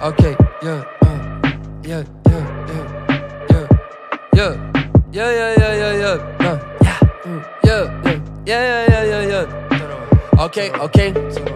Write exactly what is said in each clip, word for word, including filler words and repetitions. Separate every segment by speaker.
Speaker 1: ok, yeah, uh, yeah, yeah, yeah, yeah, yeah, yeah, yeah, yeah, yeah, uh, yeah, mm, yeah, yeah, yeah, yeah, yeah, yeah, yeah. Ok, ok.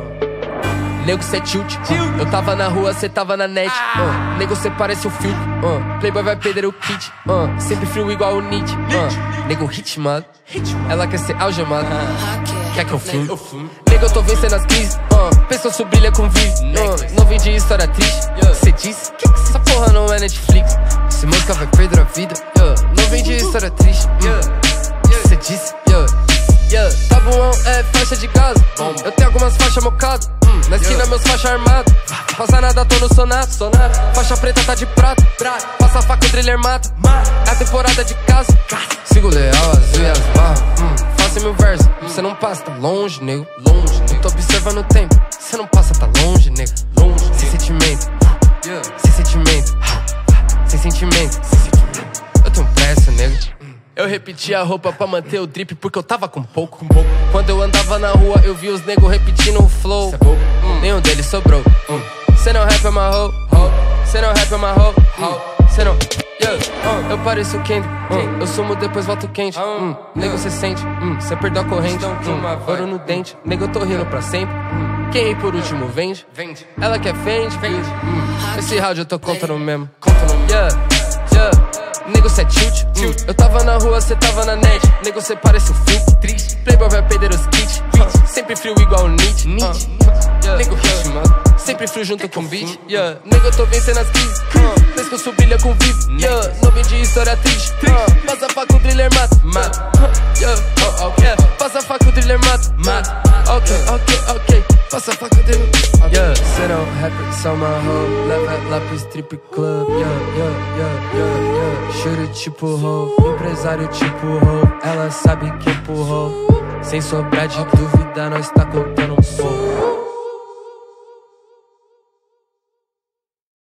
Speaker 1: Nego, cê tilt, uh, eu tava na rua, cê tava na net, uh, nego, cê parece o filtro, uh, Playboy vai perder o kit, uh, sempre frio igual o Nietzsche, uh, nego, ritmado, ela quer ser algemada, quer que eu filme, nego, eu tô vencendo as crises, uh, pescoço brilha com vive, uh, não vem de história triste, cê disse, que que essa porra não é Netflix, esse música vai perder a vida, uh, não vem de história triste, uh, cê disse, yeah, yeah, tabuão é faixa de gás, eu tenho algumas faixas mocadas. Na esquina meus faixas armados, passa nada, tô no sonato, faixa preta tá de prata, passa a faca, o driller mata, é a temporada de casa, sigo leal, azul e as barras, hum, faça mil versos, cê não passa, tá longe, nego, longe, eu tô observando o tempo, cê não passa, tá longe, nego, longe, sem sentimento, sem sentimento, sem sentimento, eu tenho pressa, nego. Eu repeti a roupa pra manter o drip porque eu tava com pouco, com pouco. Quando eu andava na rua eu vi os nego repetindo o flow, hum. Nenhum deles sobrou, hum. Cê não rap é uma hoe, cê não rap é uma hoe, cê não, yeah, uh. Eu pareço o Kendrick, uh. Eu sumo depois volto quente, uh. Nego cê sente, uh. Cê perdeu a corrente, uh. Ouro no dente, nego eu tô rindo pra sempre, uh. Quem ri por último vende, ela quer vende, vende. Uh. Esse round eu tô contando mesmo, yeah, yeah. Nego, cê é tilt, hum. Eu tava na rua, cê tava na net, nego, cê parece o filtro, triste, Playboy vai perder os kits, uh. Sempre frio igual o Nietzsche, uh. Yeah. Nego, ritmado, sempre frio junto com beat, yeah. Nego, eu tô vencendo as crises, uh. Pescoço brilha com vive, yeah. Não vem de história triste, uh. Passa a faca, o driller mata, mata, uh. Yeah. Oh, okay. Yeah. Passa a faca, o driller mata, mata, ok, ok, ok. Passa a faca, o driller mata, yeah. Cê não rapper, só uma hoe, leva lá pro strip club, yeah, yeah, yeah, yeah, yeah. Choro tipo hoe, empresário tipo hoe, ela sabe que empurrou, sem sobrar de dúvida nós tá contando um pouco.